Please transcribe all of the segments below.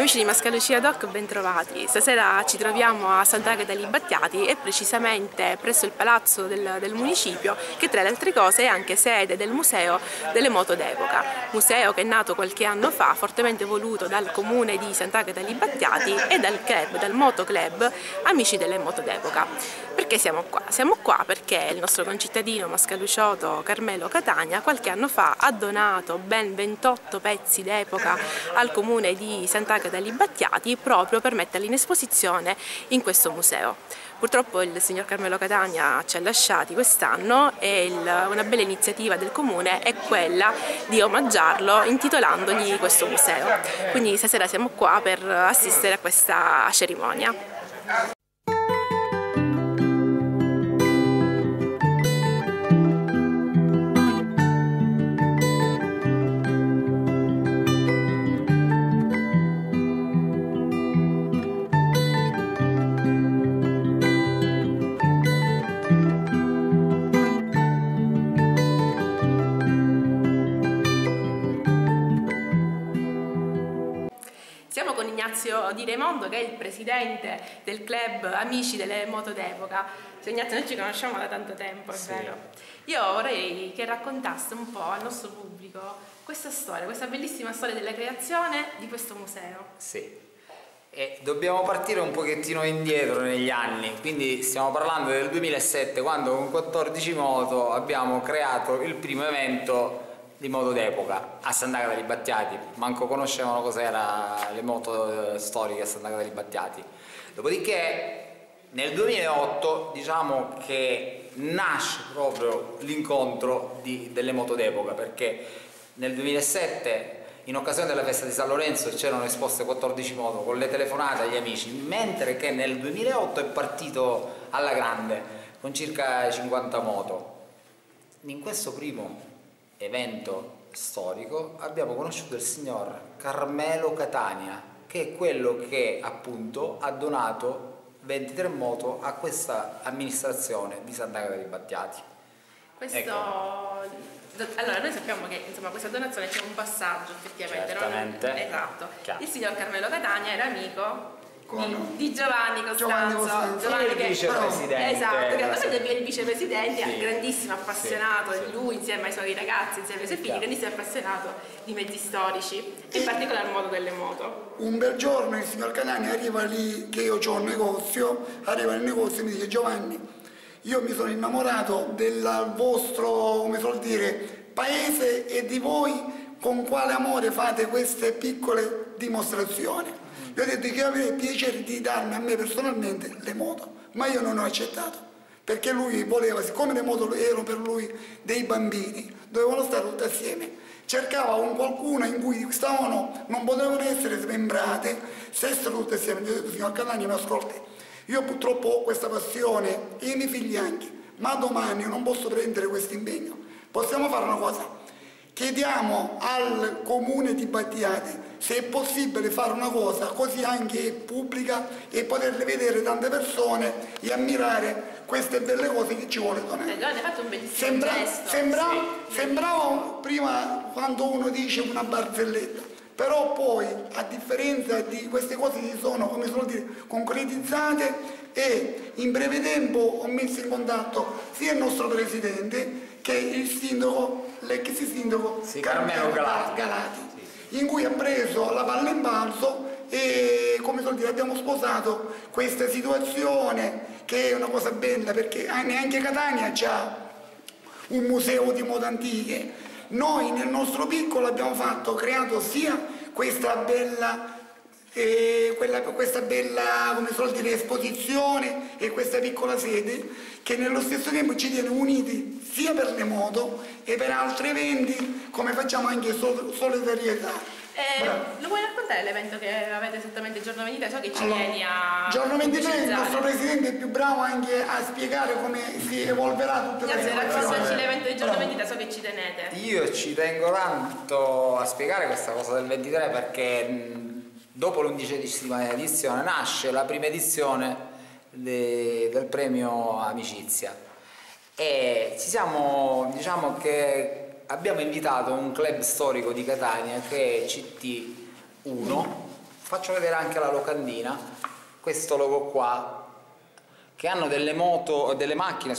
Amici di Mascalucia Doc, bentrovati. Stasera ci troviamo a Sant'Agata dei Battiati e precisamente presso il palazzo del municipio, che tra le altre cose è anche sede del Museo delle Moto d'Epoca. Museo che è nato qualche anno fa, fortemente voluto dal comune di Sant'Agata dei Battiati e dal Moto Club Amici delle Moto d'Epoca. Perché siamo qua? Siamo qua perché il nostro concittadino mascalucioto Carmelo Catania qualche anno fa ha donato ben 28 pezzi d'epoca al comune di Sant'Agata dei Battiati proprio per metterli in esposizione in questo museo. Purtroppo il signor Carmelo Catania ci ha lasciati quest'anno e una bella iniziativa del comune è quella di omaggiarlo intitolandogli questo museo. Quindi stasera siamo qua per assistere a questa cerimonia. Siamo con Ignazio Di Raimondo, che è il presidente del club Amici delle Moto d'Epoca. Ignazio, noi ci conosciamo da tanto tempo, è vero? Io vorrei che raccontaste un po' al nostro pubblico questa storia, questa bellissima storia della creazione di questo museo. Sì, e dobbiamo partire un pochettino indietro negli anni, quindi stiamo parlando del 2007, quando con 14 moto abbiamo creato il primo evento di moto d'epoca a Sant'Agata dei Battiati. Manco conoscevano cos'era le moto storiche a Sant'Agata dei Battiati. Dopodiché nel 2008 diciamo che nasce proprio l'incontro delle moto d'epoca, perché nel 2007 in occasione della festa di San Lorenzo c'erano esposte 14 moto con le telefonate agli amici, mentre che nel 2008 è partito alla grande con circa 50 moto. In questo primo evento storico abbiamo conosciuto il signor Carmelo Catania, che è quello che appunto ha donato 23 moto a questa amministrazione di Sant'Agata dei Battiati. Questo... Ecco. Allora, noi sappiamo che insomma questa donazione c'è un passaggio effettivamente, certamente. Esatto. Chiaro. Il signor Carmelo Catania era amico di Giovanni Costanzo, Giovanni che è il vicepresidente. Esatto, che è il vicepresidente, sì. Grandissimo appassionato, sì. Lui insieme ai suoi ragazzi, insieme ai suoi figli, grandissimo appassionato di mezzi storici, in particolar modo delle moto. Un bel giorno il signor Catania arriva lì, che io ho un negozio, arriva nel negozio e mi dice: Giovanni, io mi sono innamorato del vostro, come suol dire, paese e di voi, con quale amore fate queste piccole dimostrazioni. Io ho detto che avrei piacere di darmi a me personalmente le moto, ma io non ho accettato, perché lui voleva, siccome le moto erano per lui dei bambini, dovevano stare tutte assieme, cercava un qualcuno in cui stavano, non potevano essere smembrate, stessero tutte assieme. Io ho detto: signor Catania, mi ascolti, io purtroppo ho questa passione e i miei figli anche, ma domani non posso prendere questo impegno. Possiamo fare una cosa? Chiediamo al comune di Battiati se è possibile fare una cosa così anche pubblica e poterle vedere tante persone e ammirare queste belle cose che ci vuole donare. Hai fatto un bellissimo gesto. Sembrava prima quando uno dice una barzelletta, però poi a differenza di queste cose si sono, come si vuol dire, concretizzate, e in breve tempo ho messo in contatto sia il nostro presidente che il sindaco, l'ex sindaco Carmelo Galati, in cui ha preso la palla in balzo e, come si vuol dire, abbiamo sposato questa situazione, che è una cosa bella, perché neanche Catania c'ha un museo di moto antiche. Noi nel nostro piccolo abbiamo creato sia questa bella come si vuol dire, esposizione e questa piccola sede, che nello stesso tempo ci tiene uniti sia per le moto e per altri eventi, come facciamo anche solidarietà. Lo vuoi raccontare l'evento che avete esattamente il giorno 23? So che ci vieni a... Il giorno 23 il nostro presidente è più bravo anche a spiegare come si evolverà tutta la situazione. Raccontaci l'evento del giorno 23, so che ci tenete. Io ci tengo tanto a spiegare questa cosa del 23, perché dopo l'11ª edizione nasce la prima edizione del premio Amicizia e diciamo che abbiamo invitato un club storico di Catania che è CT1, faccio vedere anche la locandina, questo logo qua, che hanno delle macchine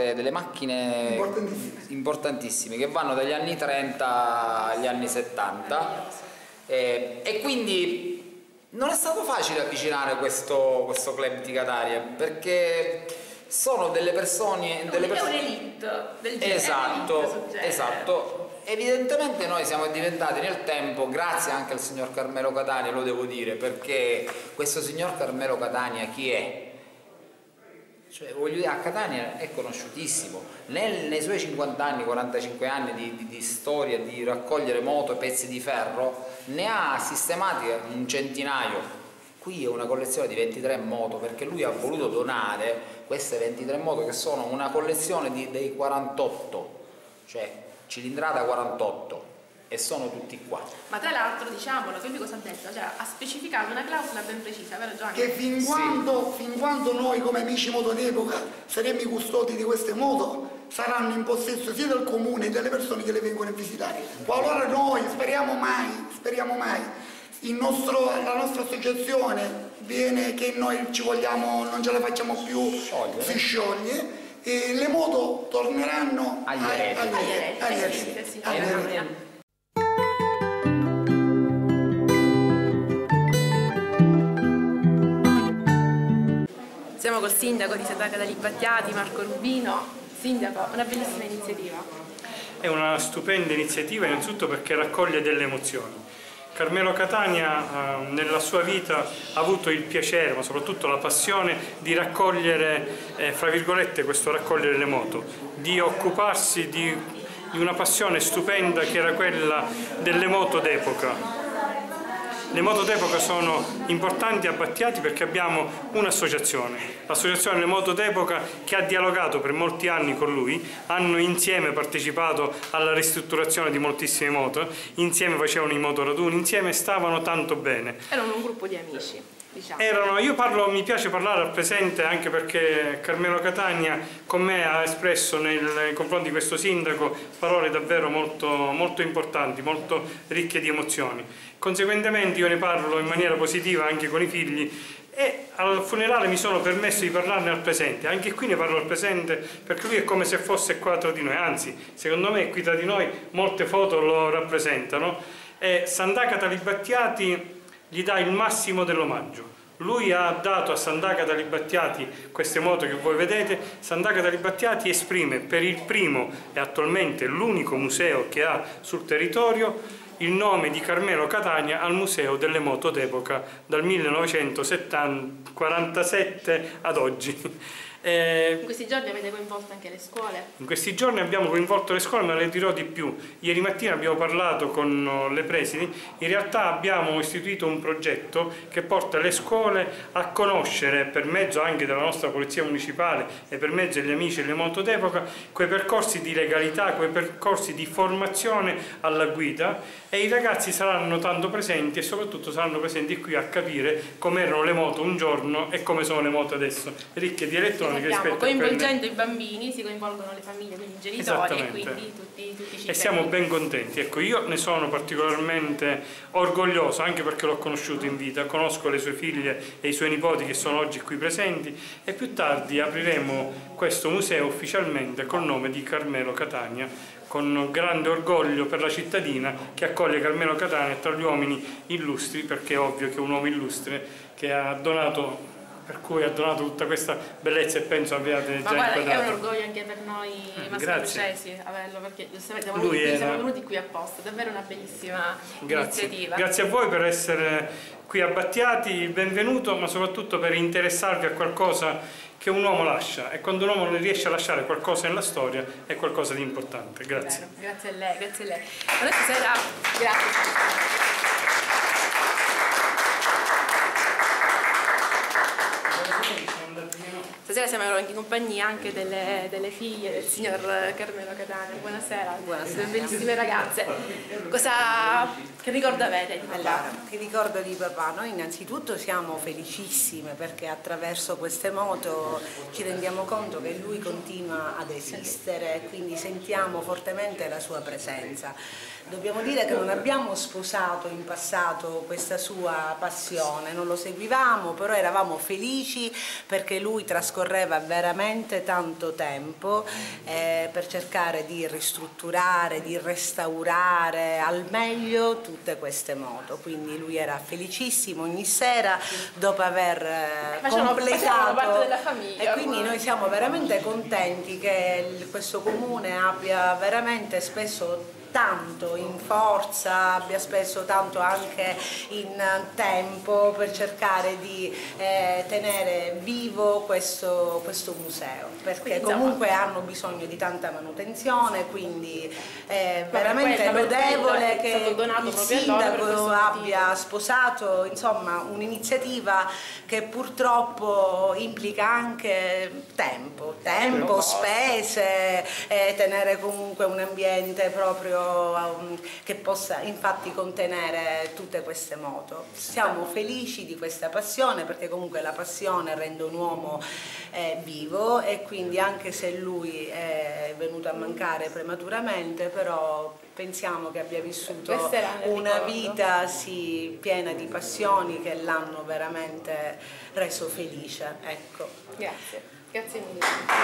importantissime che vanno dagli anni 30 agli anni 70 e quindi non è stato facile avvicinare questo club di Catania, perché sono delle persone, è un'elite del genere. Esatto. Evidentemente noi siamo diventati nel tempo, grazie anche al signor Carmelo Catania, lo devo dire, perché questo signor Carmelo Catania chi è? Cioè, voglio dire, a Catania è conosciutissimo, nei suoi 50 anni, 45 anni di storia, di raccogliere moto e pezzi di ferro, ne ha sistemati un centinaio. Qui è una collezione di 23 moto, perché lui ha voluto donare queste 23 moto che sono una collezione dei 48, cioè cilindrata 48, e sono tutti qua. Ma tra l'altro, diciamolo, che cosa ha detto? Cioè, ha specificato una clausola ben precisa, vero Giovanni? Che fin quando noi come amici moto d'epoca saremo i custodi di queste moto, saranno in possesso sia del comune che delle persone che le vengono a visitare. Qualora noi, speriamo mai, la nostra associazione viene che noi ci vogliamo, non ce la facciamo più, si scioglie, e le moto torneranno agli eredi. Siamo col sindaco di Sant'Agata degli Battiati, Marco Rubino. Sindaco, una bellissima iniziativa. È una stupenda iniziativa innanzitutto perché raccoglie delle emozioni. Carmelo Catania nella sua vita ha avuto il piacere, ma soprattutto la passione di raccogliere, fra virgolette, questo raccogliere le moto, di occuparsi di una passione stupenda che era quella delle moto d'epoca. Le moto d'epoca sono importanti a Battiati perché abbiamo un'associazione, l'associazione delle moto d'epoca, che ha dialogato per molti anni con lui, hanno insieme partecipato alla ristrutturazione di moltissime moto, insieme facevano i motoraduni, insieme stavano tanto bene. Erano un gruppo di amici, diciamo. Mi piace parlare al presente anche perché Carmelo Catania con me ha espresso nei confronti di questo sindaco parole davvero molto importanti, molto ricche di emozioni. Conseguentemente io ne parlo in maniera positiva anche con i figli e al funerale mi sono permesso di parlarne al presente. Anche qui ne parlo al presente perché lui è come se fosse qua tra di noi, anzi secondo me qui tra di noi molte foto lo rappresentano, e Sant'Agata degli Battiati gli dà il massimo dell'omaggio. Lui ha dato a Sant'Agata degli Battiati queste moto che voi vedete. Sant'Agata degli Battiati esprime per il primo e attualmente l'unico museo che ha sul territorio il nome di Carmelo Catania al Museo delle Moto d'Epoca dal 1947 ad oggi. In questi giorni avete coinvolto anche le scuole? In questi giorni abbiamo coinvolto le scuole, ma le dirò di più. Ieri mattina abbiamo parlato con le presidi, in realtà abbiamo istituito un progetto che porta le scuole a conoscere, per mezzo anche della nostra polizia municipale e per mezzo degli amici delle moto d'epoca, quei percorsi di legalità, quei percorsi di formazione alla guida, e i ragazzi saranno tanto presenti e soprattutto saranno presenti qui a capire come erano le moto un giorno e come sono le moto adesso, ricche di elettronica. Coinvolgendo i bambini si coinvolgono le famiglie, quindi i genitori, e quindi tutti i cittadini. E siamo ben contenti. Ecco, io ne sono particolarmente orgoglioso anche perché l'ho conosciuto in vita, conosco le sue figlie e i suoi nipoti che sono oggi qui presenti, e più tardi apriremo questo museo ufficialmente col nome di Carmelo Catania, con grande orgoglio per la cittadina che accoglie Carmelo Catania tra gli uomini illustri, perché è ovvio che è un uomo illustre che ha donato, per cui ha donato tutta questa bellezza, e penso abbiate già inquadrato. È un orgoglio anche per noi mascalocesi averlo, perché giustamente siamo venuti qui apposta, davvero una bellissima iniziativa. Grazie a voi per essere qui a Battiati, benvenuto, ma soprattutto per interessarvi a qualcosa che un uomo lascia, e quando un uomo non riesce a lasciare qualcosa nella storia è qualcosa di importante. Grazie. Grazie a lei, grazie a lei. Allora stasera, grazie. Stasera Stasera siamo in compagnia anche delle figlie del signor Carmelo Catania. Buonasera. Buonasera. Bellissime ragazze. Che ricordo avete di papà? Allora, che ricordo di papà? Noi innanzitutto siamo felicissime perché attraverso queste moto ci rendiamo conto che lui continua ad esistere e quindi sentiamo fortemente la sua presenza. Dobbiamo dire che non abbiamo sposato in passato questa sua passione, non lo seguivamo, però eravamo felici perché lui trascorreva veramente tanto tempo per cercare di ristrutturare, di restaurare al meglio tutte queste moto, quindi lui era felicissimo ogni sera dopo aver completato parte della famiglia, e quindi noi siamo veramente contenti che questo comune abbia veramente speso tanto in forza, abbia speso tanto anche in tempo per cercare di tenere vivo questo museo, perché comunque hanno bisogno di tanta manutenzione, quindi è veramente lodevole che il sindaco abbia sposato insomma un'iniziativa che purtroppo implica anche tempo, spese, tenere comunque un ambiente proprio che possa infatti contenere tutte queste moto. Siamo felici di questa passione perché comunque la passione rende un uomo vivo e quindi anche se lui è venuto a mancare prematuramente, però pensiamo che abbia vissuto una vita piena di passioni che l'hanno veramente reso felice. Ecco. Grazie mille.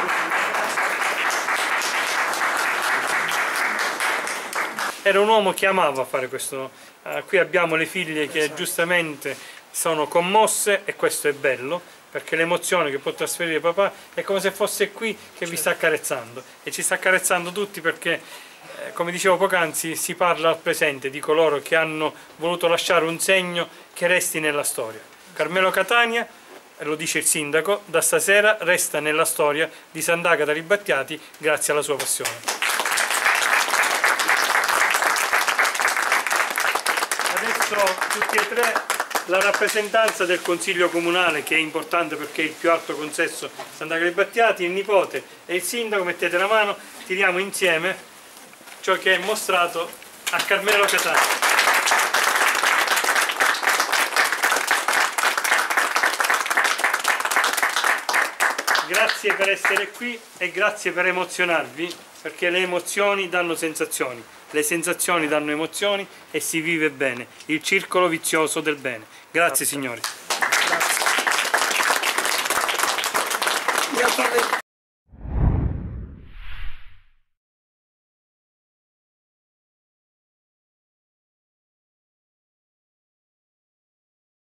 Era un uomo che amava fare questo. Qui abbiamo le figlie che giustamente sono commosse e questo è bello, perché l'emozione che può trasferire papà è come se fosse qui che vi sta accarezzando e ci sta accarezzando tutti perché, come dicevo poc'anzi, si parla al presente di coloro che hanno voluto lasciare un segno che resti nella storia. Carmelo Catania, lo dice il sindaco, da stasera resta nella storia di Sant'Agata Ribattiati grazie alla sua passione. Adesso tutti e tre la rappresentanza del Consiglio Comunale, che è importante perché è il più alto consesso Sant'Agata Ribattiati, il nipote e il sindaco, mettete la mano, tiriamo insieme ciò che è mostrato a Carmelo Catania. Grazie per essere qui e grazie per emozionarvi, perché le emozioni danno sensazioni, le sensazioni danno emozioni e si vive bene, il circolo vizioso del bene. Grazie signori. Grazie.